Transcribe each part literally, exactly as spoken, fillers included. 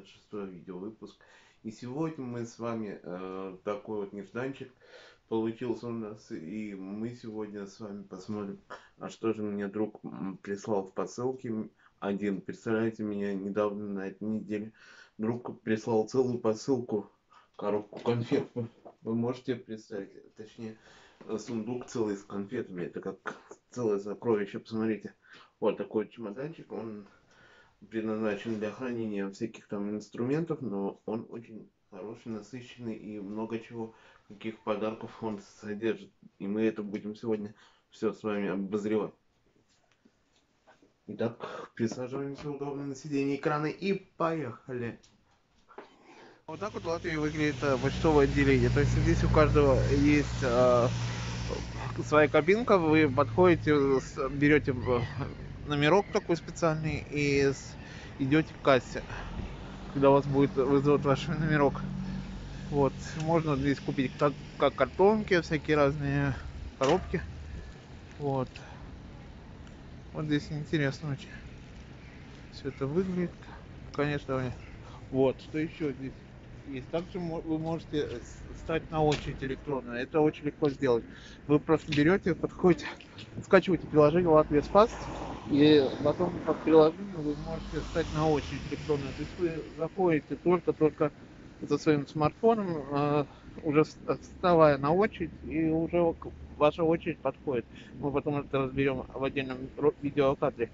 двадцать шестой видеовыпуск. И сегодня мы с вами э, такой вот нежданчик получился у нас. И мы сегодня с вами посмотрим, а что же мне друг прислал в посылке. Один, представляете, меня недавно на этой неделе друг прислал целую посылку, коробку конфет. Вы можете представить, точнее, сундук целый с конфетами. Это как целое сокровище. Посмотрите, вот такой чемоданчик. Он предназначен для хранения всяких там инструментов, но он очень хороший, насыщенный и много чего, каких подарков он содержит. И мы это будем сегодня все с вами обозревать. Итак, присаживаемся удобно на сиденье экрана и поехали. Вот так вот в Латвии выглядит почтовое отделение. То есть здесь у каждого есть э, своя кабинка, вы подходите, берете номерок такой специальный и идете к кассе, когда у вас будет вызывать ваш номерок. Вот, можно здесь купить как, как картонки, всякие разные коробки. Вот. Вот здесь интересно очень. Все это выглядит. Конечно, вот, что еще здесь есть. Также вы можете стать на очередь электронную. Это очень легко сделать. Вы просто берете, подходите, скачиваете приложение Латвия Спас, и потом по приложению вы можете стать на очередь электронную. То есть вы заходите только-только за своим смартфоном, э, уже вставая на очередь, и уже ваша очередь подходит. Мы потом это разберем в отдельном видеокадре.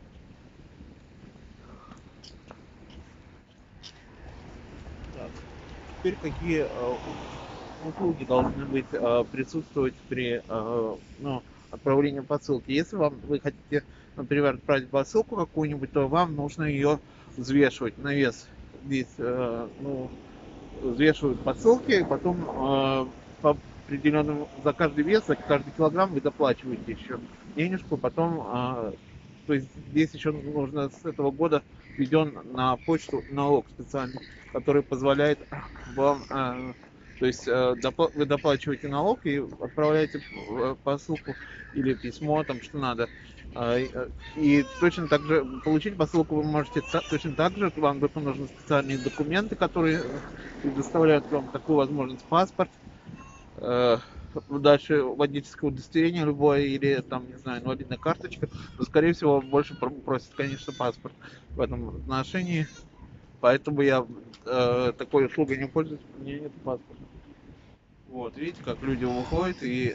Так. Теперь какие э, услуги должны быть э, присутствовать при э, ну, отправлении посылки. Если вам вы хотите, например, отправить посылку какую-нибудь, то вам нужно ее взвешивать на вес. Здесь э, ну, взвешивают посылки, и потом э, по определенному за каждый вес, за каждый килограмм вы доплачиваете еще денежку. Потом, э, то есть здесь еще нужно с этого года введен на почту налог специальный, который позволяет вам, э, то есть э, допла- вы доплачиваете налог и отправляете посылку или письмо, там что надо. И точно так же получить посылку вы можете точно так же. Вам только нужны специальные документы, которые предоставляют вам такую возможность: паспорт, э, дальше водительское удостоверение любое или там, не знаю, инвалидная карточка. Но, скорее всего, больше просят, конечно, паспорт в этом отношении. Поэтому я э, такой услугой не пользуюсь, у меня нет паспорта. Вот, видите, как люди выходят и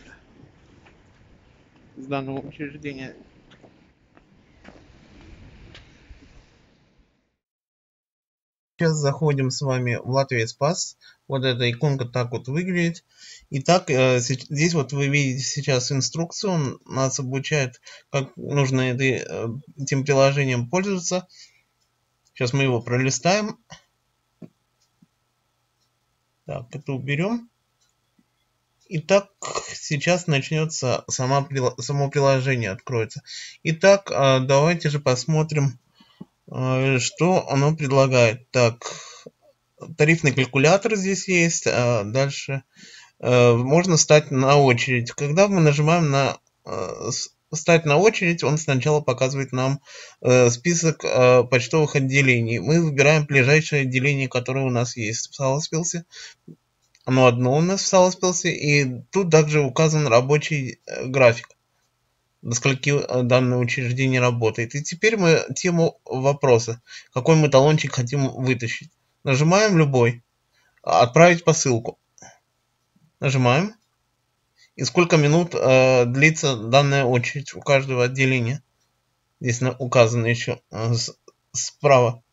из данного учреждения. Сейчас заходим с вами в Латвия Спас. Вот эта иконка так вот выглядит. Итак, здесь вот вы видите сейчас инструкцию. Он нас обучает, как нужно этим приложением пользоваться. Сейчас мы его пролистаем. Так, это уберем. Итак, сейчас начнется сама, само приложение, откроется. Итак, давайте же посмотрим, что оно предлагает. Так, тарифный калькулятор здесь есть. А дальше можно стать на очередь. Когда мы нажимаем на стать на очередь, он сначала показывает нам список почтовых отделений. Мы выбираем ближайшее отделение, которое у нас есть в Саласпилсе. Оно одно у нас в Саласпилсе, и тут также указан рабочий график, до скольки данное учреждение работает. И теперь мы тему вопроса, какой мы талончик хотим вытащить. Нажимаем любой, отправить посылку. Нажимаем. И сколько минут э, длится данная очередь у каждого отделения. Здесь указано еще э, с, справа.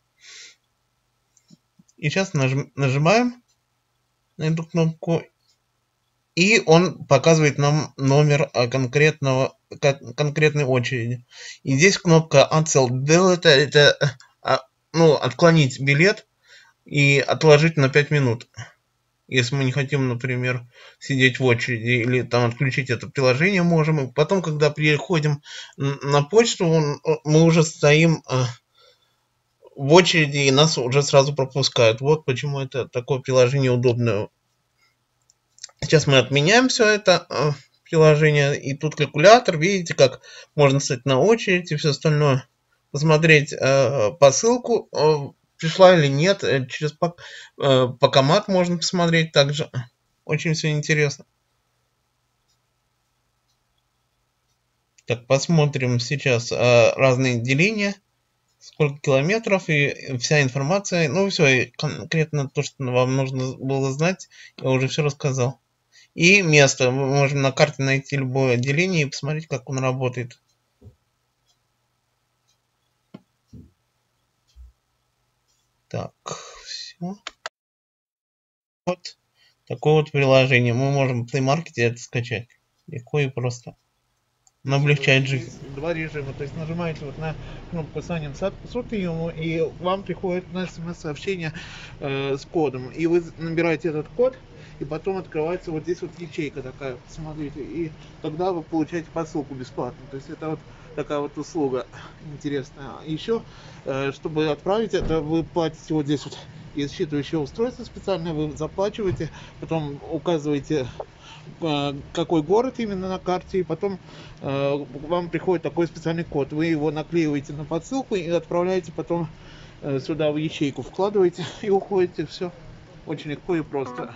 И сейчас нажим, нажимаем на эту кнопку. И он показывает нам номер конкретного, конкретной очереди. И здесь кнопка Cancel Delete, это ну, отклонить билет и отложить на пять минут. Если мы не хотим, например, сидеть в очереди или там отключить это приложение, можем. И потом, когда переходим на почту, он, мы уже стоим в очереди и нас уже сразу пропускают. Вот почему это такое приложение удобное. Сейчас мы отменяем все это э, приложение. И тут калькулятор. Видите, как можно стать на очередь и все остальное. Посмотреть э, посылку. Э, пришла или нет. Через пак, э, Пакомат можно посмотреть также. Очень все интересно. Так, посмотрим сейчас э, разные деления. Сколько километров и вся информация. Ну все, конкретно то, что вам нужно было знать, я уже все рассказал. И место. Мы можем на карте найти любое отделение и посмотреть, как он работает. Так, все. Вот такое вот приложение. Мы можем в Play Market это скачать. Легко и просто. Но облегчает жизнь. Два режима. То есть нажимаете вот на кнопку Sign in, и вам приходит на смс-сообщение э, с кодом. И вы набираете этот код, и потом открывается вот здесь вот ячейка такая, смотрите, и тогда вы получаете посылку бесплатно. То есть это вот такая вот услуга интересная. Еще, э, чтобы отправить это, вы платите вот здесь вот. Есть считывающее устройство специальное, вы заплачиваете, потом указываете, э, какой город именно на карте, и потом э, вам приходит такой специальный код. Вы его наклеиваете на подсылку и отправляете потом э, сюда в ячейку, вкладываете и уходите. Все очень легко и просто.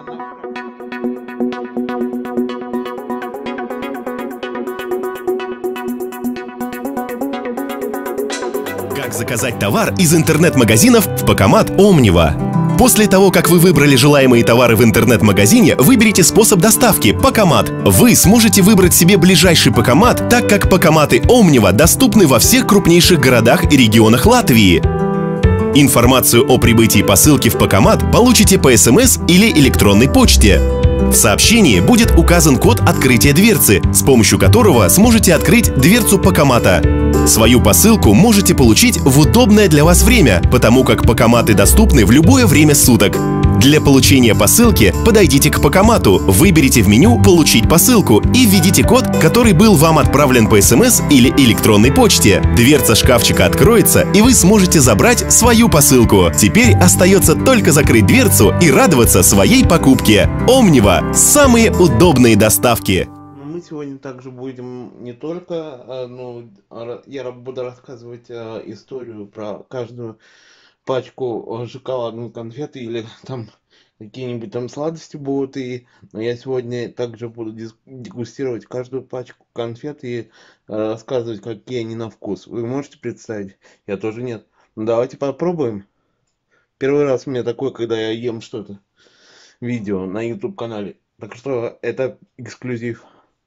Как заказать товар из интернет-магазинов в Пакомат Omniva. После того, как вы выбрали желаемые товары в интернет-магазине, выберите способ доставки Пакомат. Вы сможете выбрать себе ближайший Пакомат, так как Пакоматы Omniva доступны во всех крупнейших городах и регионах Латвии. Информацию о прибытии посылки в Пакомат получите по СМС или электронной почте. В сообщении будет указан код открытия дверцы, с помощью которого сможете открыть дверцу Пакомата. Свою посылку можете получить в удобное для вас время, потому как Пакоматы доступны в любое время суток. Для получения посылки подойдите к Пакомату, выберите в меню «Получить посылку» и введите код, который был вам отправлен по СМС или электронной почте. Дверца шкафчика откроется, и вы сможете забрать свою посылку. Теперь остается только закрыть дверцу и радоваться своей покупке. Omniva – самые удобные доставки. Мы сегодня также будем не только, ну, я буду рассказывать историю про каждую пачку шоколадных конфет или там какие-нибудь там сладости будут, и но я сегодня также буду дегустировать каждую пачку конфет и рассказывать, какие они на вкус. Вы можете представить? Я тоже нет. Ну, давайте попробуем. Первый раз у меня такое, когда я ем что-то, видео на YouTube канале. Так что это эксклюзив.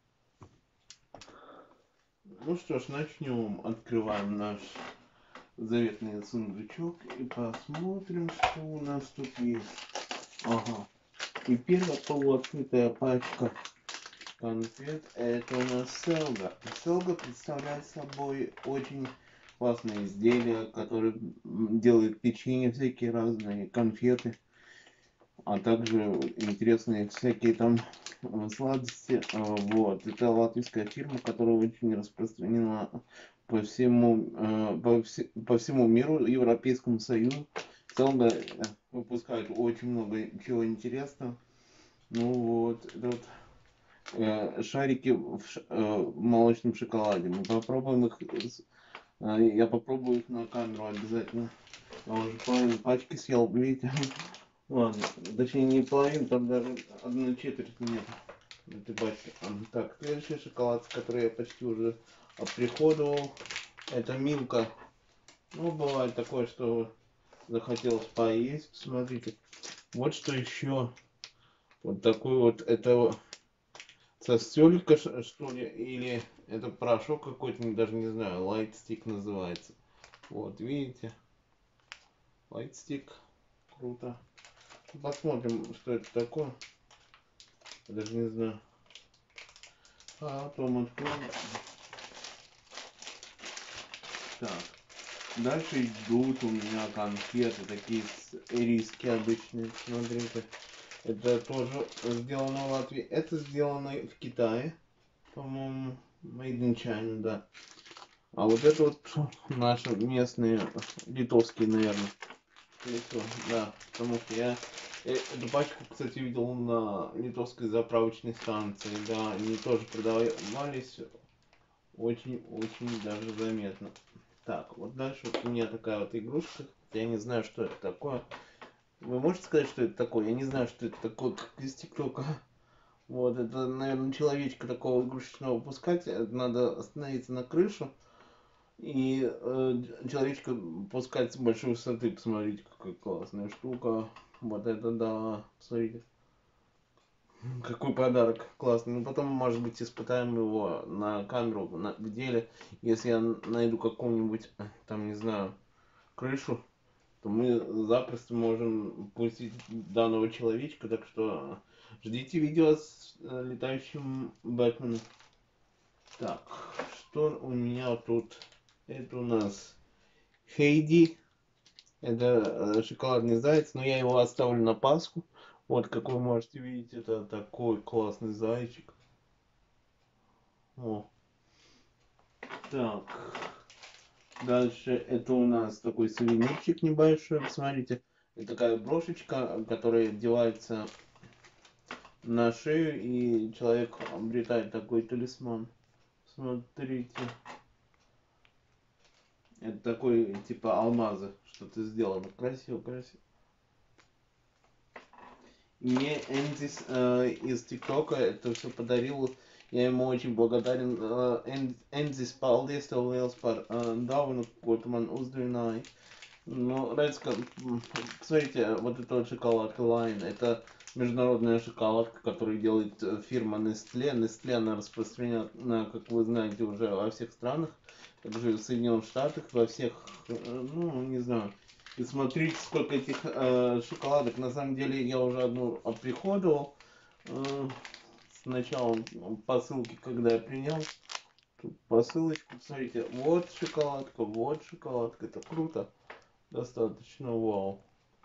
Ну что ж, начнем. Открываем наш заветный сундучок и посмотрим, что у нас тут есть. Ага. И первая полуоткрытая пачка конфет, это у нас селга. Селга представляет собой очень классные изделия, которые делают печенье, всякие разные конфеты, а также интересные всякие там сладости. Вот. Это латвийская фирма, которая очень распространена по всему, по, вс по всему миру, Европейскому Союзу. Селга выпускает очень много чего интересного. Ну вот, это вот э, шарики в, ш э, в молочном шоколаде. Мы попробуем их, э, я попробую их на камеру обязательно. Я уже половину пачки съел, видите? Ладно, точнее не половину, там даже одна четверть нет этой пачки. Так, следующий шоколад, который я почти уже оприходовал, это Милка. Ну, бывает такое, что захотелось поесть. Смотрите, вот что еще. Вот такой вот, это состёлька, что ли, или это порошок какой-то, даже не знаю, Light Stick называется. Вот, видите? Light Stick, круто. Посмотрим, что это такое. Я даже не знаю. А потом откроем. Так. Дальше идут у меня конфеты, такие ириски обычные. Смотрите. Это тоже сделано в Латвии. Это сделано в Китае. По-моему, made in China, да. А вот это вот наши местные, литовские, наверное. Лицо, да, потому что я эту пачку, кстати, видел на литовской заправочной станции, да, они тоже продавались очень-очень даже заметно. Так, вот дальше вот у меня такая вот игрушка, Я не знаю, что это такое. Вы можете сказать, что это такое? Я не знаю, что это такое, как из ТикТока. Вот, это, наверное, человечка такого игрушечного пускать. Это надо остановиться на крышу. И э, человечка пускать с большой высоты. Посмотрите, какая классная штука. Вот это да. Посмотрите. Какой подарок классный. Ну потом, может быть, испытаем его на камеру, на, в деле. Если я найду какую-нибудь, там, не знаю, крышу, то мы запросто можем пустить данного человечка. Так что ждите видео с э, летающим Бэтменом. Так, что у меня тут? Это у нас Хейди. Это э, шоколадный заяц, но я его оставлю на Пасху. Вот, как вы можете видеть, это такой классный зайчик. О. Так. Дальше это у нас такой сувенирчик небольшой. Посмотрите, это такая брошечка, которая одевается на шею, и человек обретает такой талисман. Смотрите. Это такой, типа, алмазы, что-то сделано. Красиво, красиво. Мне Эндис э, из ТикТока это все подарил. Я ему очень благодарен. Эндис, paldies tev liels par dāvanu, ko tu man uzdāvināji. Ну, Редска, посмотрите, вот эта вот шоколадка Line, это международная шоколадка, которую делает фирма Nestle. Nestle, она распространена, как вы знаете, уже во всех странах, также в Соединенных Штатах, во всех, ну, не знаю. И смотрите, сколько этих э, шоколадок. На самом деле, я уже одну оприходовал. Э, сначала посылки, когда я принял. Тут посылочку, посмотрите, вот шоколадка, вот шоколадка. Это круто. Достаточно вау.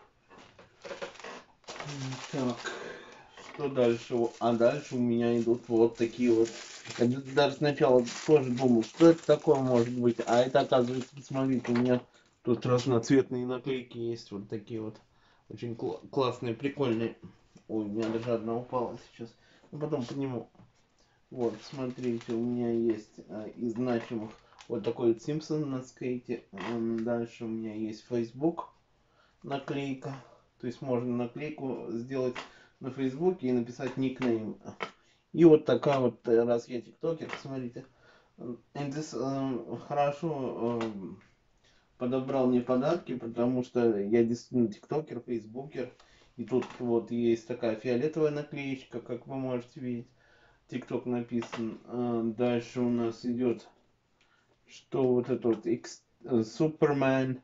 Так, что дальше? А дальше у меня идут вот такие вот. Я даже сначала тоже думал, что это такое может быть. А это, оказывается, посмотрите, у меня тут разноцветные наклейки есть. Вот такие вот. Очень кл классные, прикольные. Ой, у меня даже одна упала сейчас. Ну, потом подниму. Вот, смотрите, у меня есть а, из значимых вот такой вот Симпсон на скейте. Дальше у меня есть Facebook наклейка. То есть можно наклейку сделать на Фейсбуке и написать никнейм. И вот такая вот, раз я тиктокер, посмотрите. Эндис э, хорошо э, подобрал мне подарки, потому что я действительно тиктокер, фейсбукер. И тут вот есть такая фиолетовая наклеечка, как вы можете видеть. Тикток написан. Э, дальше у нас идет, что вот это вот X, э, Супермен.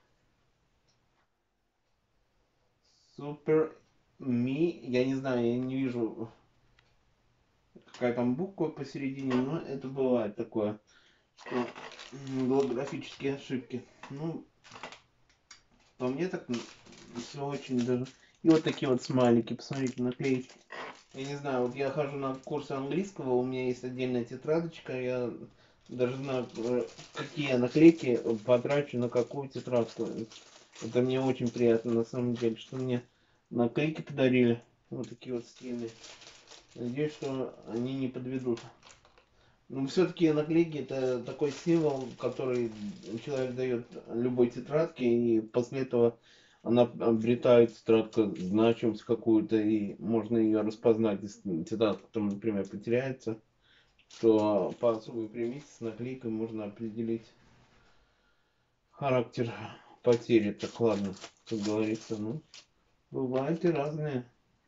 Супер Ми, я не знаю, я не вижу, какая там буква посередине, но это бывает такое, что голографические ошибки. Ну, по мне так все очень даже. И вот такие вот смайлики, посмотрите, наклеечки. Я не знаю, вот я хожу на курсы английского, у меня есть отдельная тетрадочка, я даже знаю, какие наклейки потрачу на какую тетрадку. Это мне очень приятно, на самом деле, что мне наклейки подарили. Вот такие вот стильные. Надеюсь, что они не подведут. Но все-таки наклейки это такой символ, который человек дает любой тетрадке, и после этого она обретает тетрадка значимость какую-то, и можно ее распознать, если тетрадка там, например, потеряется, то по особой примете с наклейкой можно определить характер потери. Так, ладно, как говорится, ну, бывают и разные.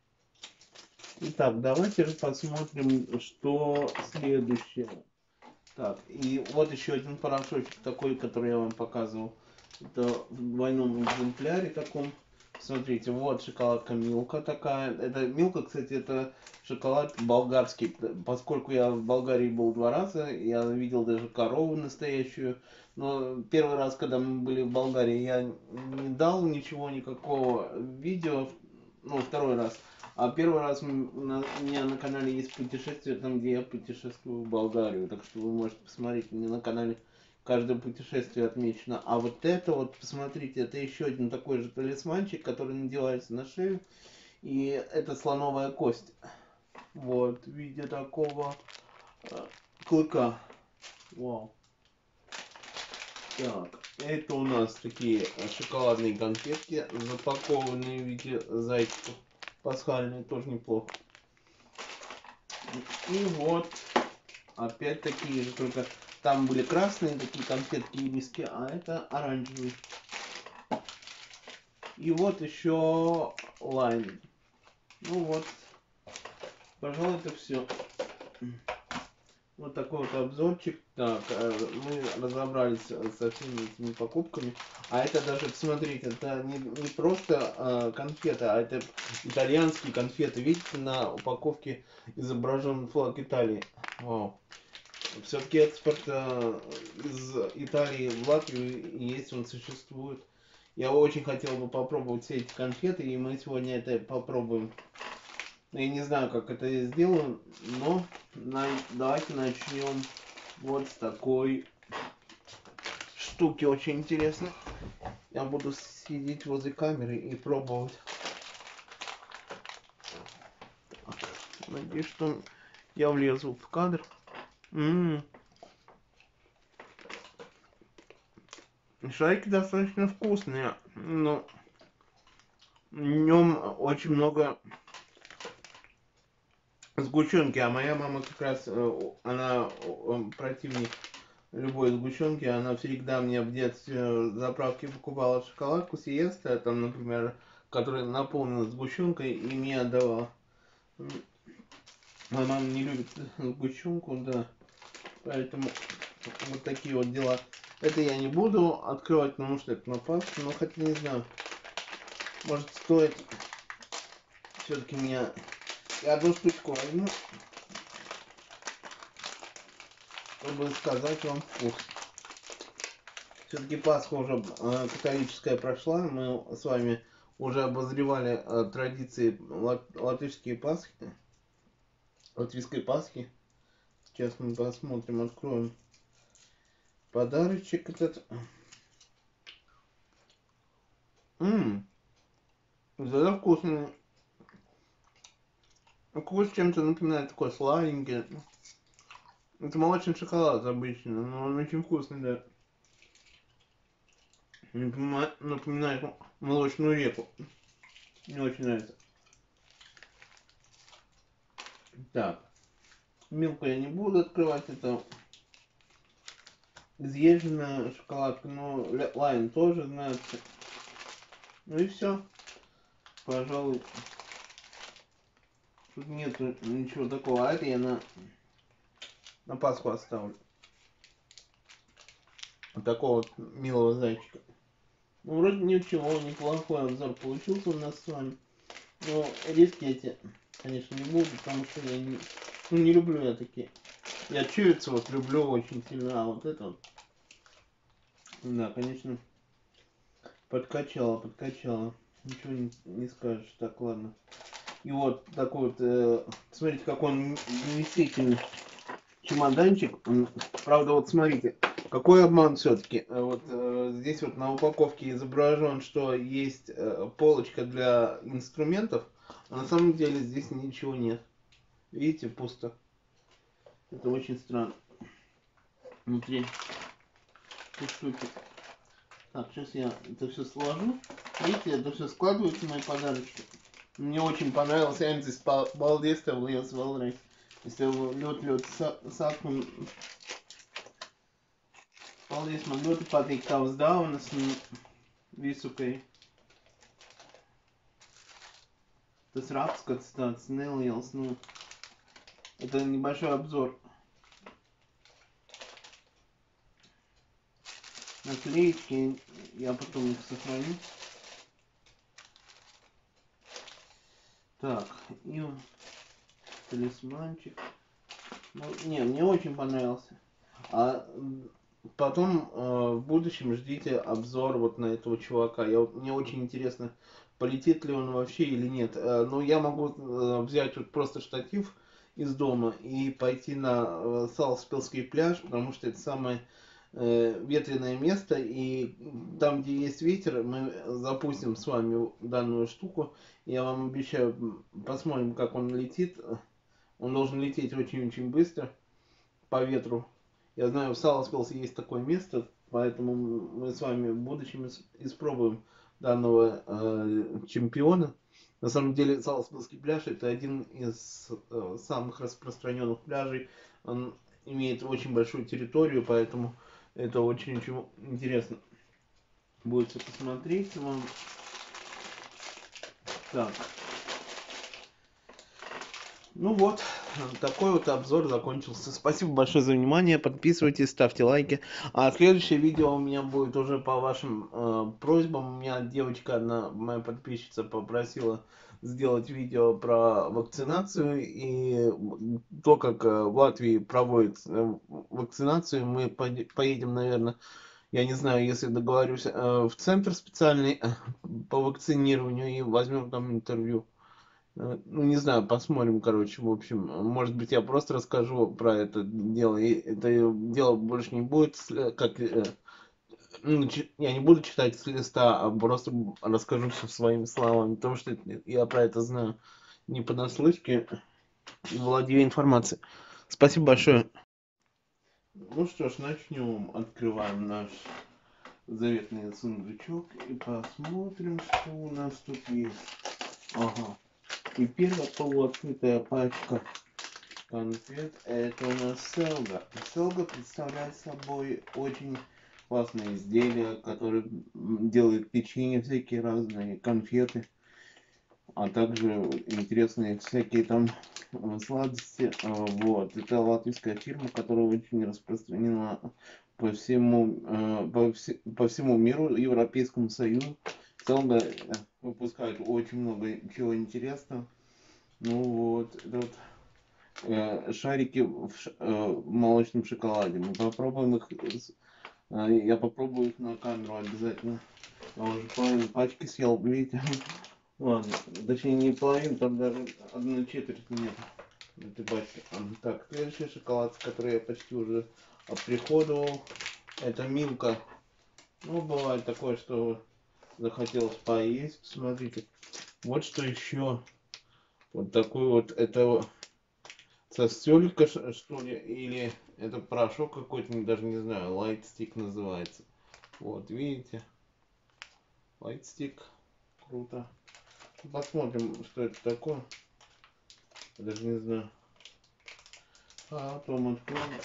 Итак, давайте же посмотрим, что следующее. Так, и вот еще один порошочек такой, который я вам показывал. Это в двойном экземпляре таком. Смотрите, вот шоколадка Милка такая. Это Милка, кстати, это шоколад болгарский. Поскольку я в Болгарии был два раза, я видел даже корову настоящую. Но первый раз, когда мы были в Болгарии, я не дал ничего, никакого видео. Ну, второй раз. А первый раз у меня на канале есть путешествие, там где я путешествую в Болгарию. Так что вы можете посмотреть, у меня на канале каждое путешествие отмечено. А вот это вот, посмотрите, это еще один такой же талисманчик, который надевается на шею. И это слоновая кость. Вот, в виде такого э, клыка. Вау. Так, это у нас такие шоколадные конфетки, запакованные в виде зайчиков. Пасхальные, тоже неплохо. И вот, опять такие же, только там были красные такие конфетки и риски, а это оранжевые. И вот еще лайм. Ну вот, пожалуй, это все. Вот такой вот обзорчик. Так, мы разобрались со всеми этими покупками. А это даже, посмотрите, это не, не просто э, конфеты, а это итальянские конфеты. Видите, на упаковке изображен флаг Италии. Вау. Все-таки экспорт э, из Италии в Латвию есть, он существует. Я очень хотел бы попробовать все эти конфеты, и мы сегодня это попробуем. Я не знаю, как это я сделаю, но на, давайте начнем вот с такой штуки, очень интересно. Я буду сидеть возле камеры и пробовать. Надеюсь, что я влезу в кадр. М-м-м. Шарики достаточно вкусные, но в нем очень много сгущенки, а моя мама как раз, она противник любой сгущенки, она всегда мне в детстве заправки покупала шоколадку Сиеста, там, например, которая наполнена сгущенкой, и мне отдавала. Моя мама не любит сгущенку, да, поэтому вот такие вот дела. Это я не буду открывать, потому что это на Пасху, но хотя не знаю, может стоит все-таки меня... Я одну штучку возьму, чтобы сказать вам вкус. Все-таки Пасха уже э, католическая прошла, мы с вами уже обозревали э, традиции лат латышские Пасхи, латвийской Пасхи. Сейчас мы посмотрим, откроем подарочек этот. Ммм, это вкусно. Вкус чем-то напоминает такой сладенький. Это молочный шоколад обычно, но он очень вкусный, да. Напоминает, напоминает молочную реку. Мне очень нравится. Так, милку я не буду открывать, это изъезженная шоколадка, но лайн тоже нравится. Ну и все, пожалуй. Тут нету ничего такого, а это я на, на Пасху оставлю. Вот такого вот милого зайчика. Ну, вроде ничего, неплохой обзор получился у нас с вами. Но риски эти, конечно, не буду, потому что я не, ну, не люблю я такие. Я чурицы вот люблю очень сильно, а вот это вот, да, конечно, подкачала, подкачала. Ничего не, не скажешь. Так, ладно. И вот такой вот, э, смотрите, как он вместительный чемоданчик. Правда, вот смотрите, какой обман все-таки. Вот э, здесь вот на упаковке изображен, что есть э, полочка для инструментов, а на самом деле здесь ничего нет. Видите, пусто. Это очень странно. Внутри штуки. Так, сейчас я это все сложу. Видите, это все складывается, мои подарочки. Мне очень понравился Энзис Балдес, Liels Vēlreiz. Es tev ļoti, ļoti sa saku, un paldies, man ļoti patīk tavas dāvanas un visu, ka tas raksts tāds neliels, ну, это небольшой обзор. Наклеечки, я потом их сохраню. Так, и талисманчик. Ну, не, мне очень понравился. А потом э, в будущем ждите обзор вот на этого чувака. Я, мне очень интересно, полетит ли он вообще или нет. Э, но я могу э, взять вот просто штатив из дома и пойти на э, Салспилский пляж, потому что это самое э, ветреное место. И там, где есть ветер, мы запустим с вами данную штуку. Я вам обещаю, посмотрим, как он летит. Он должен лететь очень-очень быстро по ветру. Я знаю, в Саласпилсе есть такое место, Поэтому мы с вами в будущем ис- испробуем данного э, чемпиона. На самом деле Салсбургский пляж это один из э, самых распространенных пляжей. Он имеет очень большую территорию, поэтому это очень-очень интересно будет все посмотреть. Вам. Так, ну вот, такой вот обзор закончился. Спасибо большое за внимание. Подписывайтесь, ставьте лайки. А следующее видео у меня будет уже по вашим э, просьбам. У меня девочка, одна моя подписчица, попросила сделать видео про вакцинацию и то, как э, в Латвии проводят э, вакцинацию. Мы поди- поедем, наверное, я не знаю, если договорюсь, э, в центр специальный по вакцинированию и возьмем там интервью. Э, Ну, не знаю, посмотрим, короче, в общем. Может быть, я просто расскажу про это дело. И это дело больше не будет, с- как... э, ну, чи- я не буду читать с листа, а просто расскажу все своими словами, потому что я про это знаю не понаслышке и владею информацией. Спасибо большое. Ну что ж, начнем. Открываем наш заветный сундучок и посмотрим, что у нас тут есть. Ага. И первая полуоткрытая пачка конфет это у нас селга. Селга представляет собой очень классные изделия, которые м, делают печенье, всякие разные конфеты, а также интересные всякие там э, сладости. А, Вот. Это латвийская фирма, которая очень распространена по всему, э, по, все- по всему миру, Европейскому Союзу. Селга э, выпускает очень много чего интересного. Ну вот, это вот э, шарики в, ш- э, в молочном шоколаде. Мы попробуем их. с- э, Я попробую их на камеру обязательно. Я уже половину пачки съел, видите? Ладно, точнее не половину, там даже одной четверти нет в этой пачке. А, Так, следующий шоколад, который я почти уже оприходовал, это Милка. Ну, бывает такое, что захотелось поесть. Смотрите, вот что еще. Вот такой вот, это сосёлька, ш- что ли, или это порошок какой-то, даже не знаю, Light Stick называется. Вот, видите? Light Stick. Круто. Посмотрим, что это такое. Я даже не знаю. А, потом откроем.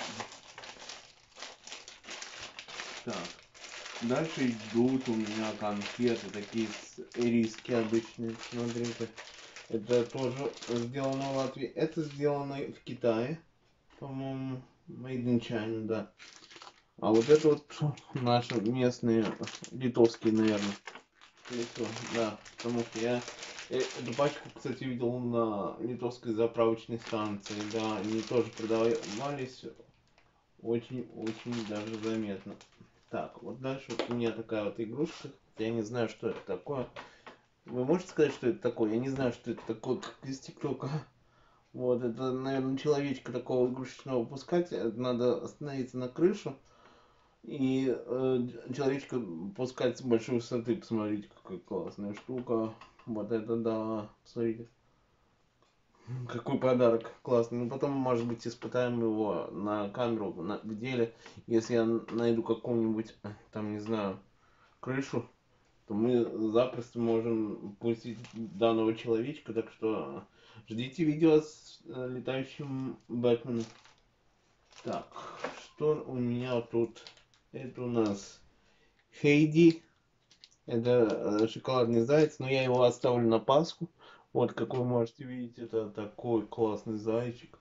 Так. Дальше идут у меня конфеты, такие с ириски обычные. Смотрите. Это тоже сделано в Латвии. Это сделано в Китае. По-моему, Made in China, да. А вот это вот наши местные, литовские, наверное. Лицо, да. Потому что я э, эту пачку, кстати, видел на литовской заправочной станции. Да, они тоже продавались очень-очень даже заметно. Так, вот дальше вот у меня такая вот игрушка. Я не знаю, что это такое. Вы можете сказать, что это такое? Я не знаю, что это такое, как из ТикТока. Вот, это, наверное, человечка такого игрушечного выпускать. Это надо остановиться на крышу. И э, человечка пускать с большой высоты. Посмотрите, какая классная штука. Вот это да. Посмотрите. Какой подарок классный. Ну потом, может быть, испытаем его на камеру, на, в деле. Если я найду какую-нибудь, там, не знаю, крышу, то мы запросто можем пустить данного человечка. Так что ждите видео с э, летающим Бэтменом. Так, что у меня тут? Это у нас Хейди. Это э, шоколадный заяц, но я его оставлю на Пасху. Вот, как вы можете видеть, это такой классный зайчик.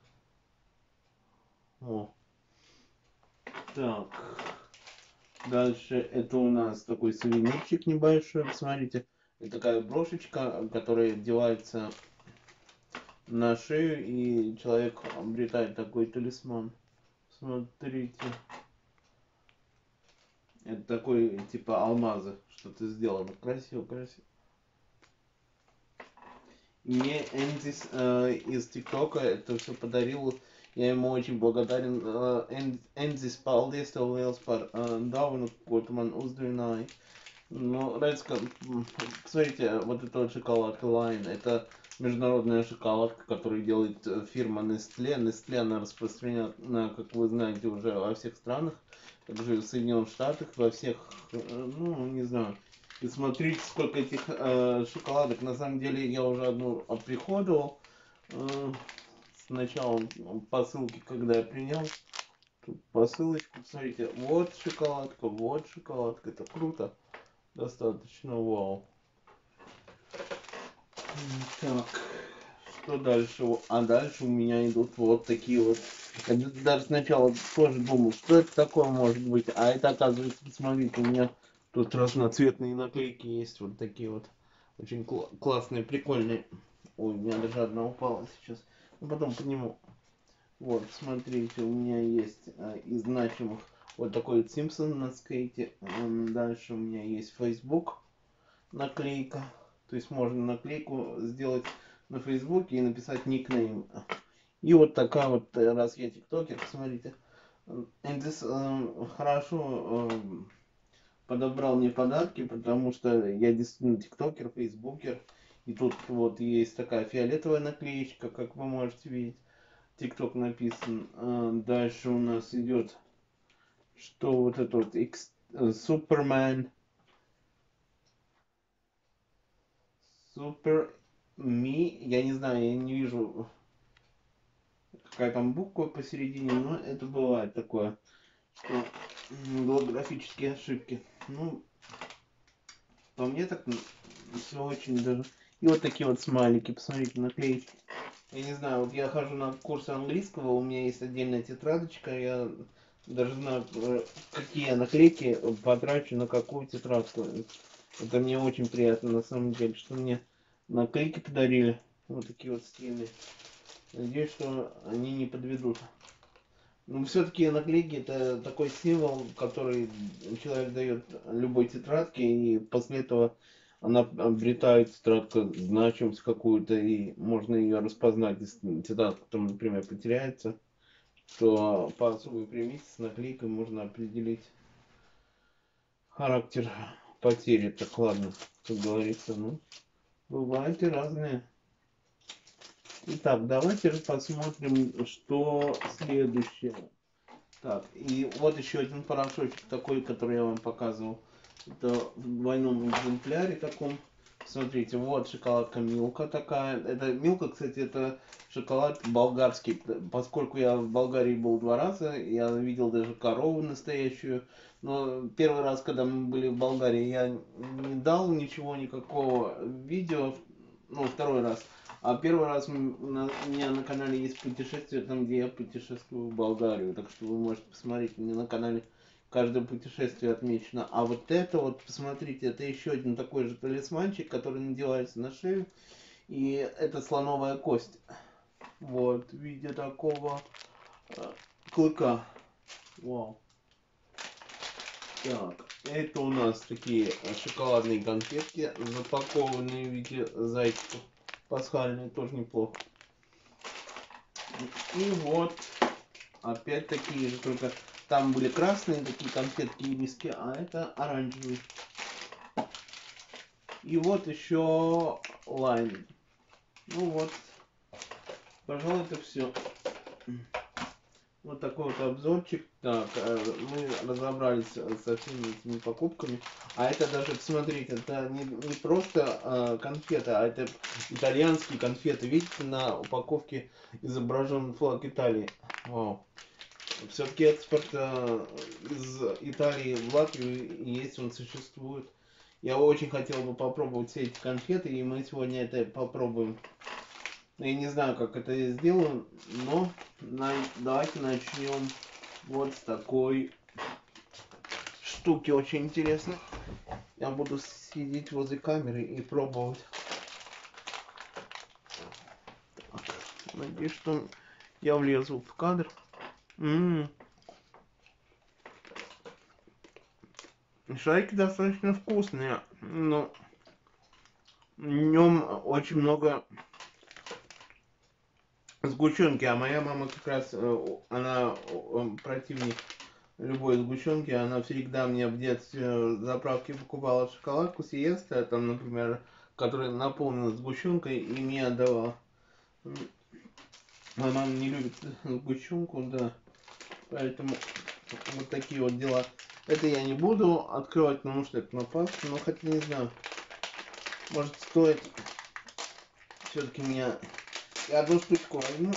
О. Так. Дальше это у нас такой сувенирчик небольшой. Посмотрите. Это такая брошечка, которая одевается на шею, и человек обретает такой талисман. Смотрите. Это такой, типа алмаза, что-то сделано. Красиво, красиво. Мне Эндис э, из ТикТока это все подарил. Я ему очень благодарен. Э, Энд- Эндис, paldies tev liels par uh, dāvanu, ko tu man uzdāvināji. Ну, нравится, как, м, смотрите, вот эта вот шоколадка Line, это международная шоколадка, которую делает э, фирма Nestle. Nestle, она распространена, как вы знаете, уже во всех странах, также в Соединенных Штатах, во всех, э, ну, не знаю. И смотрите, сколько этих э, шоколадок. На самом деле, я уже одну оприходовал. Э, Сначала посылки, когда я принял, тут посылочку, смотрите, вот шоколадка, вот шоколадка, это круто. Достаточно, вау. Так, что дальше? А дальше у меня идут вот такие вот. Я даже сначала тоже думал, что это такое может быть. А это, оказывается, посмотрите, у меня тут разноцветные наклейки есть. Вот такие вот. Очень кл- классные, прикольные. Ой, у меня даже одна упала сейчас. Ну, потом подниму. Вот, смотрите, у меня есть э, из значимых вот такой вот Симпсон на скейте. М, Дальше у меня есть Facebook наклейка. То есть можно наклейку сделать на Фейсбуке и написать никнейм. И вот такая вот, э, раз я тиктокер, посмотрите. And this, э, хорошо э, подобрал мне подарки, потому что я действительно тиктокер, фейсбукер. И тут вот есть такая фиолетовая наклеечка, как вы можете видеть. Тикток написан. Э, Дальше у нас идет, что вот это вот X, э, Супермен. Супер Ми, я не знаю, я не вижу, какая там буква посередине, но это бывает такое, что м, голографические ошибки. Ну, по мне так все очень даже. И вот такие вот смайлики, посмотрите, наклеечки. Я не знаю, вот я хожу на курсы английского, у меня есть отдельная тетрадочка, я даже знаю, э, какие я наклейки потрачу на какую тетрадку. Это мне очень приятно, на самом деле, что мне наклейки подарили. Вот такие вот стильные. Надеюсь, что они не подведут. Но все-таки наклейки это такой символ, который человек дает любой тетрадке, и после этого она обретает тетрадка значимость какую-то, и можно ее распознать, если тетрадка там, например, потеряется, то по особой примете с наклейкой можно определить характер потери. Так ладно, как говорится, ну, бывают и разные. Итак, давайте же посмотрим, что следующее. Так, и вот еще один порошочек такой, который я вам показывал. Это в двойном экземпляре таком. Смотрите, вот шоколадка Милка такая. Это Милка, кстати, это шоколад болгарский. Поскольку я в Болгарии был два раза, я видел даже корову настоящую. Но первый раз, когда мы были в Болгарии, я не дал ничего, никакого видео. Ну, второй раз. А первый раз м- на- у меня на канале есть путешествие, там где я путешествую в Болгарию. Так что вы можете посмотреть, у меня на канале каждое путешествие отмечено. А вот это вот, посмотрите, это еще один такой же талисманчик, который надевается на шею. И это слоновая кость. Вот, в виде такого э, клыка. Вау. Так, это у нас такие э, шоколадные конфетки, запакованные в виде зайчиков. Пасхальные, тоже неплохо. И вот, опять такие же, только там были красные такие конфетки и риски, а это оранжевые. И вот еще лайм. Ну вот, пожалуй, это все. Вот такой вот обзорчик. Так, э, мы разобрались со всеми этими покупками. А это даже, посмотрите, это не, не просто э, конфеты, а это итальянские конфеты. Видите, на упаковке изображен флаг Италии. Вау. Все-таки экспорт э, из Италии в Латвию есть, он существует. Я очень хотел бы попробовать все эти конфеты, и мы сегодня это попробуем. Я не знаю, как это я сделаю, но на- давайте начнем вот с такой штуки, очень интересно. Я буду сидеть возле камеры и пробовать. Так, надеюсь, что я влезу в кадр. М-м-м. Шарики достаточно вкусные, но в нем очень много сгущенки, а моя мама как раз, э, она э, противник любой сгущенки. Она всегда мне в детстве заправки покупала шоколадку Сиеста, там, например, которая наполнена сгущенкой, и мне отдавала. Моя мама не любит сгущенку, да. Поэтому вот такие вот дела. Это я не буду открывать, потому что это на Пасху, но хотя не знаю. Может стоит все-таки меня... Я одну штучку возьму,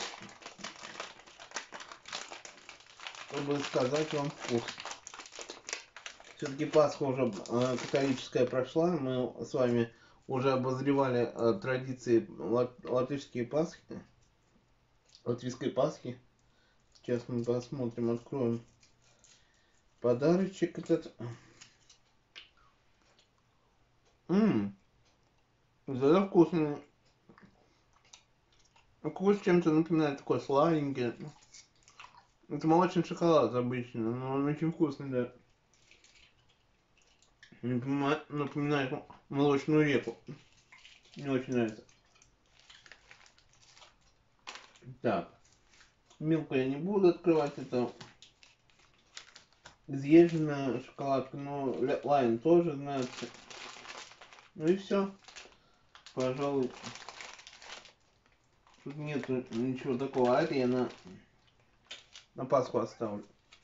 чтобы сказать вам вкус. Все-таки Пасха уже э, католическая прошла. Мы с вами уже обозревали э, традиции лат латышские Пасхи. Латвийской Пасхи. Сейчас мы посмотрим, откроем подарочек этот. Ммм, это вкусно. Вкус чем-то напоминает такой сладенький. Это молочный шоколад обычно, но он очень вкусный, да. Напоминает молочную реку. Мне очень нравится. Так. Милку я не буду открывать, это изъезженная шоколадка, но Лайн тоже знает. Ну и все. Пожалуй, тут нету ничего такого. А это я на, на Пасху оставлю.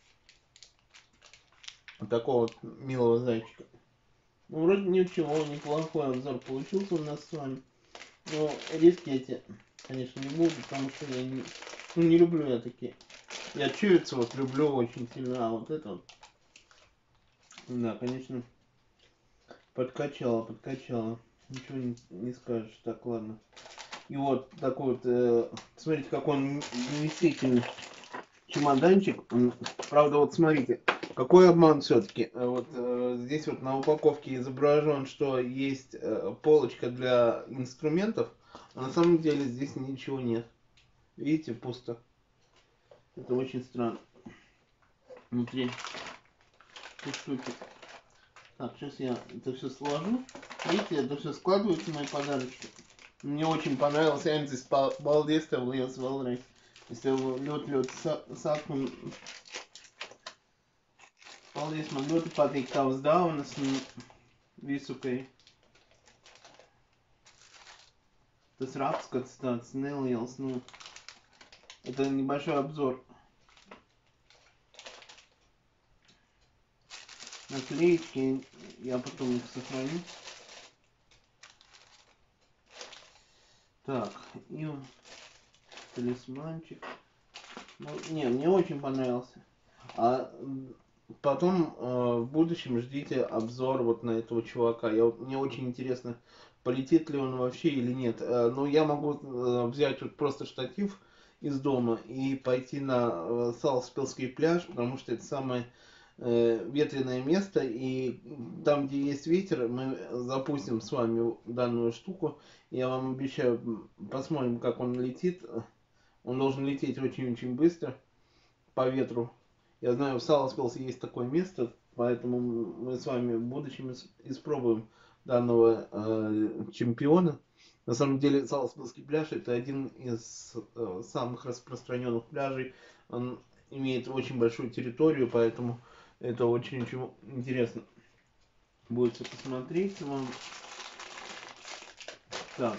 Вот такого вот милого зайчика. Ну, вроде ничего, неплохой обзор получился у нас с вами. Но риски эти, конечно, не буду, потому что я не, ну, не люблю я такие. Я чивицы вот люблю очень сильно, а вот это вот, да, конечно, подкачала, подкачала. Ничего не, не скажешь. Так, ладно. И вот такой вот, э, смотрите, какой он вместительный чемоданчик. Правда, вот смотрите, какой обман все-таки. Вот э, здесь вот на упаковке изображен, что есть э, полочка для инструментов, а на самом деле здесь ничего нет. Видите, пусто. Это очень странно. Внутри этой штуки. Так, сейчас я это все сложу. Видите, это все складывается, мои подарочки. Мне очень понравился Энзис Балдеста в Лиос Валрей. Если ļoti, ļoti saku, paldies, man ļoti patīk tavas dāvanas un visu, ka tas raksts tāds neliels, ну, это небольшой обзор. Наклеечки, я потом их сохраню. Так, и талисманчик. Ну, не, мне очень понравился. А потом э, в будущем ждите обзор вот на этого чувака. Я, вот, мне очень интересно, полетит ли он вообще или нет. Э, но я могу э, взять вот просто штатив из дома и пойти на э, Салспилский пляж, потому что это самое э, ветреное место. И там, где есть ветер, мы запустим с вами данную штуку. Я вам обещаю, посмотрим, как он летит. Он должен лететь очень-очень быстро по ветру. Я знаю, в Саласпилсе есть такое место, поэтому мы с вами в будущем испробуем данного э, чемпиона. На самом деле, Саласпилский пляж — это один из э, самых распространенных пляжей. Он имеет очень большую территорию, поэтому это очень-очень интересно будет все посмотреть вам. Так.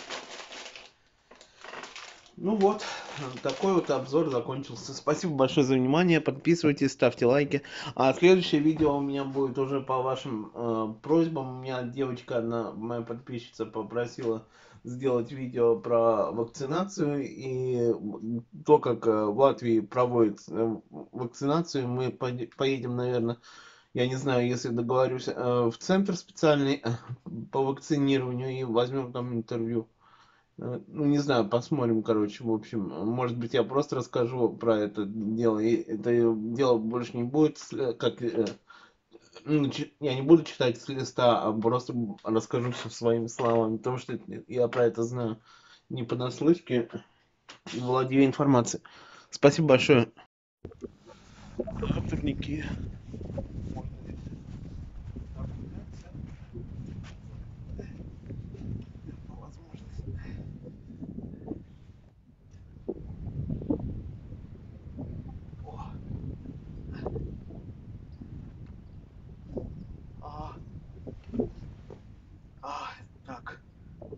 Ну вот, такой вот обзор закончился. Спасибо большое за внимание. Подписывайтесь, ставьте лайки. А следующее видео у меня будет уже по вашим э, просьбам. У меня девочка, одна моя подписчица, попросила сделать видео про вакцинацию. И то, как в Латвии проводят вакцинацию, мы поедем, наверное, я не знаю, если договорюсь, э, в центр специальный по вакцинированию и возьмем там интервью. Ну, не знаю, посмотрим, короче, в общем, может быть, я просто расскажу про это дело, и это дело больше не будет, как, ну, я не буду читать с листа, а просто расскажу все своими словами, потому что я про это знаю не понаслышке, владею информацией. Спасибо большое. Турники.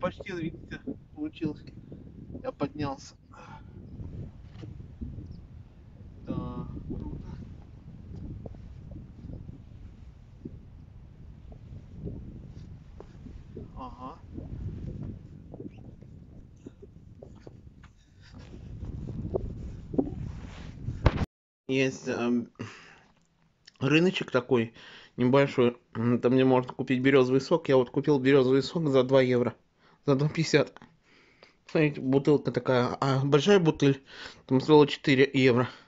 почти, видите, получилось. Я поднялся. Да, круто. Ага. Есть эм, рыночек такой небольшой, м, там где можно купить березовый сок. Я вот купил березовый сок за два евро, за два пятьдесят. Смотрите, бутылка такая, а большая бутыль там стоила четыре евро.